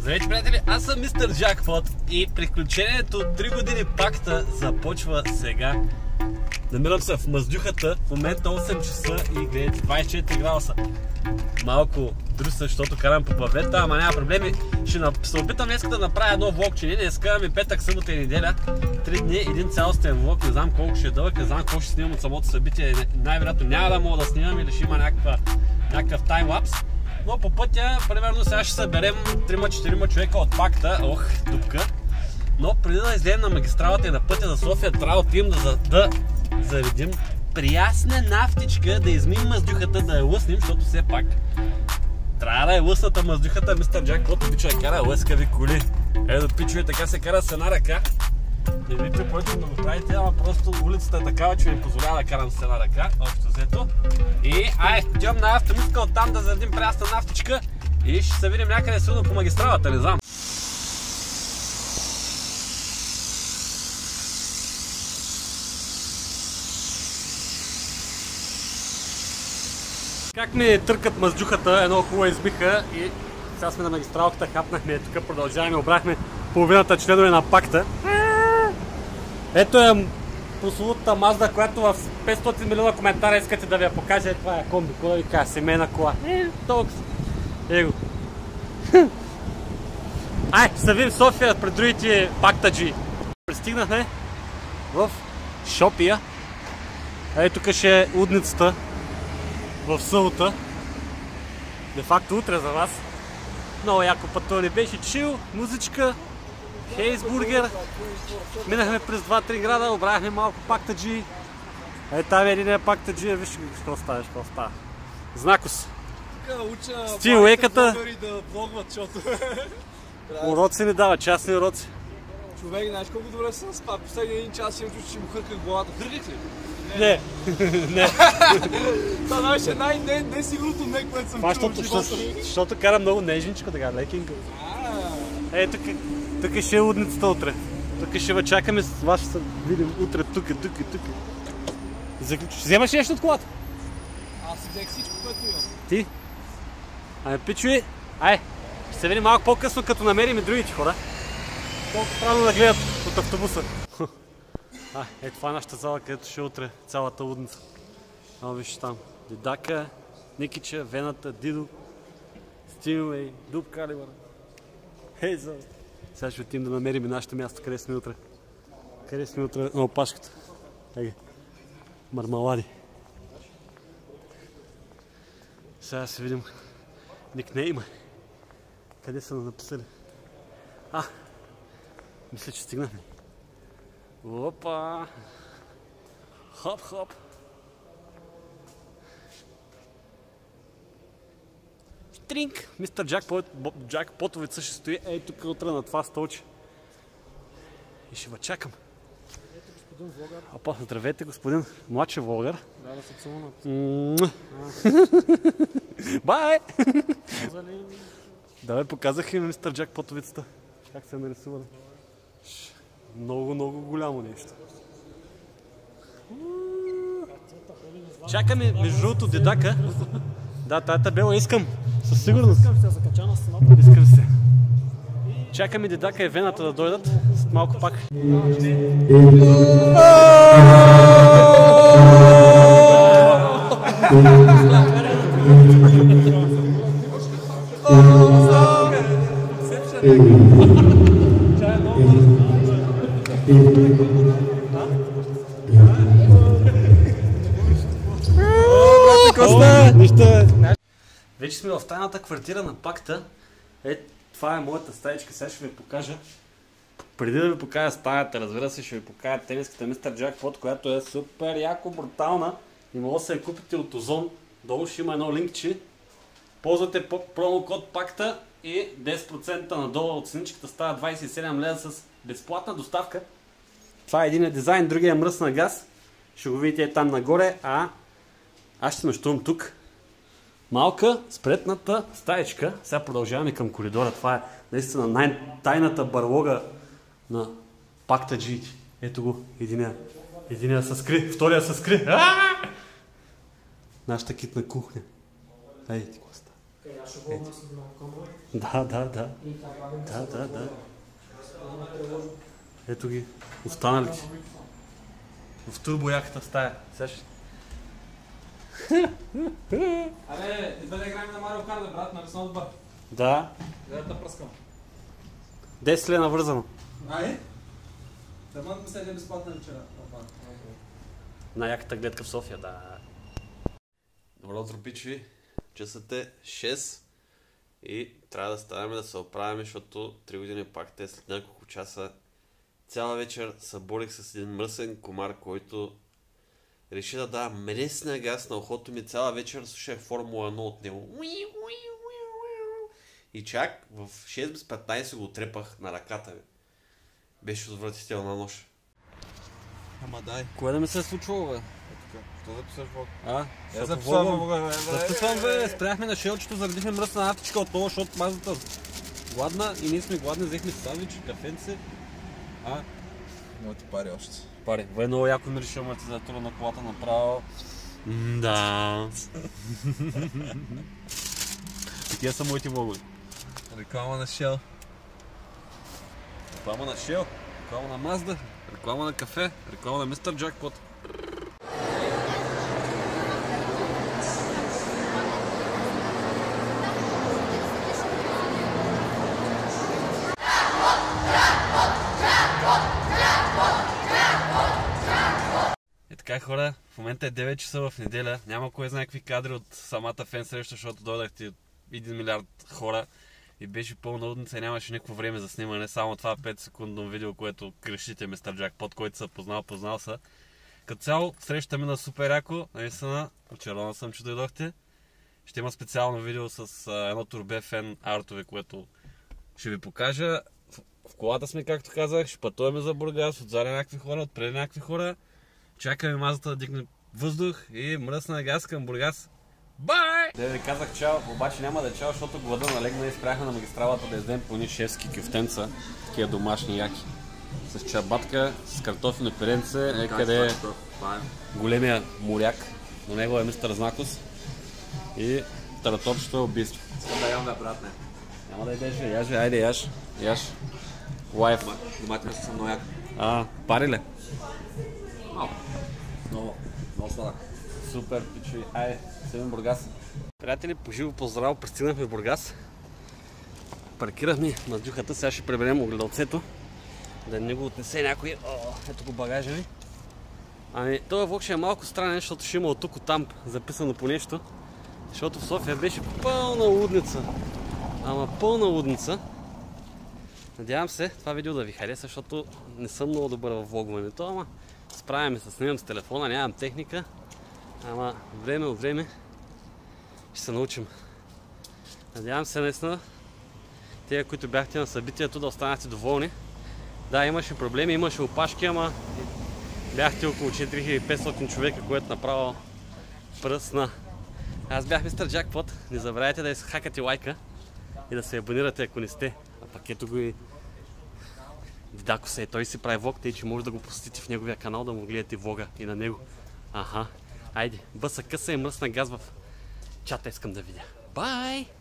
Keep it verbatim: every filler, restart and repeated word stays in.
Здравейте, приятели, аз съм мистер Джакпот и приключението от три години пакта започва сега. Намирам се в Маздюхата, в момента осем часа и гледайте, двайсет и четири градуса. Малко друса, защото карам по павлета, ама няма проблеми. Ще се опитам днес да направя едно влогче. Не, днеска ми петък, събота и неделя. Три дни, един цялостен влог. Не знам колко ще е дълъг, не знам колко ще снимам от самото събитие. Най-вероятно няма да мога да снимам или ще има някаква, някакъв таймлапс. Но по пътя, примерно сега ще съберем трима-четирима човека от пакта. Ох, дупка. Но преди да излезем на магистралата и на пътя за София, трябва да отидем да, да заредим приясна нафтичка, да измием Маздюхата, да я лъснем, защото все пак трябва да е лъсната Маздюхата. Мистер Джакпот обича да кара лъскави коли. Ето, пичове, така се кара с една ръка. Не ви препоръчвам да го правите, ама просто улицата е такава, че ми позволява да карам с една ръка, общо взето. И ай, отивам на автомитка, оттам да заредим прясна нафтичка и ще се видим някъде силно по магистралата, не знам. Как ми търкат Маздюхата, едно хубаво избиха и сега сме на магистралката, хапнахме, тук продължаваме, обрахме половината членове на пакта. Ето е прословутата Мазда, която в петстотин милиона коментара искате да ви я покажа. Това е комби, кола ви кажа, семейна кола. Е, толкова. Его. Ай, ще се видим в София пред другите пактаджи. Пристигнахме в Шопия. Ето тук ще е удницата в събота. Де факто утре за вас. Много яко пътуване беше, чил, музичка, Хейсбургер. Минахме през два-три града, обравяхме малко пактаджи. Е, там е един пактаджи, виж какво става, какво става. Знакос. Стил леката. Уроци ни дава, частни уроци. Човек, знаеш колко добре съм спал? Последния един час имам чувство, че му хърках главата. Хърках ли? Не. Не. Това беше най-несигурното не, което съм чувал в живота ми. Защото кара много нежничко, така, лекинга. Е, тук ще е лудницата утре. Тук ще ва чакаме с вас, ще се видим утре, тук, тук, тук. Заключиш. Вземаш нещо от колата? Аз си взех всичко, което имам. Ти? Ами, пичуи, ай, ще се видим малко по-късно, като намерим и другите хора. Колко странно да гледат от автобуса. А, е, това е нашата зала, където ще е утре цялата лудница. А, виж там. Дидака, Никича, Вената, Дидо, Стилвей, Дуб Калибър, Хейзъл. Сега ще отидем да намерим и нашето място, къде сме утре. Къде сме утре на опашката. Еге, мармалади. Сега ще видим никнейма. Къде са написали? А, мисля, че стигнахме. Опа! Хоп-хоп! Тринк! Мистер Джакпотовица ще стои ей тук утре на това столче. И ще ва чакам. Здравейте, господин влогър. Опа, здравейте, господин младши влогър. Да, да се целунат. Бай! Да, бе, показах и мистер Джакпотовицата. Как се е нарисували. Много, много голямо нещо. Чакаме между другото Дидака. Да, тая табела искам. Със сигурност. Искам се закача на стената. Искам се. Чакаме Дидака и Вената да дойдат. Малко пак. Вече сме в тайната квартира на пакта. Е, това е моята стаечка, сега ще ви покажа. Преди да ви покажа стаята, разбира се, ще ви покажа тениската мистер Джакпот, която е супер яко брутална и може да се я купите от Озон. Долу ще има едно линкче. Ползвате промокод пакта и десет процента надолу от ценичката става двайсет и седем лева с безплатна доставка. Това е един дизайн, другия е мръсна газ. Ще го видите там нагоре, а аз ще нощувам тук. Малка, спретната стаечка. Сега продължаваме към коридора. Това е наистина най-тайната барлога на пактаджиите. Ето го, единия. Единия се скри, втория се скри. Нашата китна кухня. Ей, ти какво става? Да, да, да. Да, да, да. Ето ги, останалите. В турбояката стая. Сеш? Абе, ти бъде играем на Марио Карда, брат, на рисунат бър. Да. Да да пръскам. десет ли е навързано? Ай? Тъмън ми седи безплатна вчера. На яката гледка в София, да. Добро утро, пичи. Часът е шест и трябва да ставаме да се оправяме, защото три години пак те след няколко часа цяла вечер съборих с един мръсен комар, който реши да дава мресна газ на ухото ми. Цяла вечер слушах Формула едно от него. И чак в шест без петнайсет го трепах на ръката ми. Беше отвратителна нощ. Ама дай. Кое да ми се е случило, бе? Що записваш влог? А? Я записвам влога, бе. Записвам, бе. Спряхме на шелчето, заредихме мръсна нафтичка от това, защото мазата гладна и ние сме гладни, взехме сандвич, кафенце. А? Моите пари още. Пари. Бе, много яко ми реши амортизатора на колата направо. Да. Такива са моите влогове. Реклама на Shell. Реклама на Shell, реклама на Mazda, реклама на кафе, реклама на мистер Jackpot. И така, хора, в момента е девет часа в неделя, няма кой знае какви кадри от самата фен среща, защото дойдахте един милиард хора и беше пълна удница и нямаше никакво време за снимане, само това пет секундно видео, което крещите мистер Jackpot, който се познал, познал са. Като цяло, среща мина супер яко, наистина, очарован съм, че дойдохте. Ще има специално видео с а, едно турбе фен артове, което ще ви покажа. В, в колата сме, както казах, ще пътуваме за Бургас, отзади някакви хора, отпред някакви хора. Чакаме мазата да дигне въздух и мръсна газ към Бургас. Бай! Да ви казах чао, обаче няма да е чао, защото глада налегна и спряхме на магистралата да издем по ни шефски кюфтенца, такива домашни яки. С чабатка, с картофено пиренце, е къде е големия моряк, до него е мистер Знакос и таратопчето е убийство. Искам да ям, бе, брат, не. Няма да идеш, яже, айде яш, яш. Лайф. Доматите са много яки. А, пари ли? Малко. Много, много сладък. Супер, пичи. Айде, седем Бургас. Приятели, поживо поздраво, пристигнахме в Бургас. Паркирахме на дюхата, сега ще преберем огледалцето. Да не го отнесе някой. О, ето го багажа ми. Ами, този влог ще е малко странен, защото ще има от тук, от там записано по нещо. Защото в София беше пълна лудница. Ама пълна лудница. Надявам се това видео да ви хареса, защото не съм много добър в влогването, ама справяме се, снимам с телефона, нямам техника. Ама време от време ще се научим. Надявам се наистина тези, които бяхте на събитието, да останахте доволни. Да, имаше проблеми, имаше опашки, ама бяхте около четири хиляди и петстотин човека, което направо пръсна. Аз бях мистер Jackpot. Не забравяйте да изхакате лайка и да се абонирате, ако не сте. А пак ето го и Дидакоса. Той си прави влог, тъй че може да го посетите в неговия канал, да му гледате влога и на него. Аха. Айде, бъса къса и мръсна газ в чата искам да видя. Бай!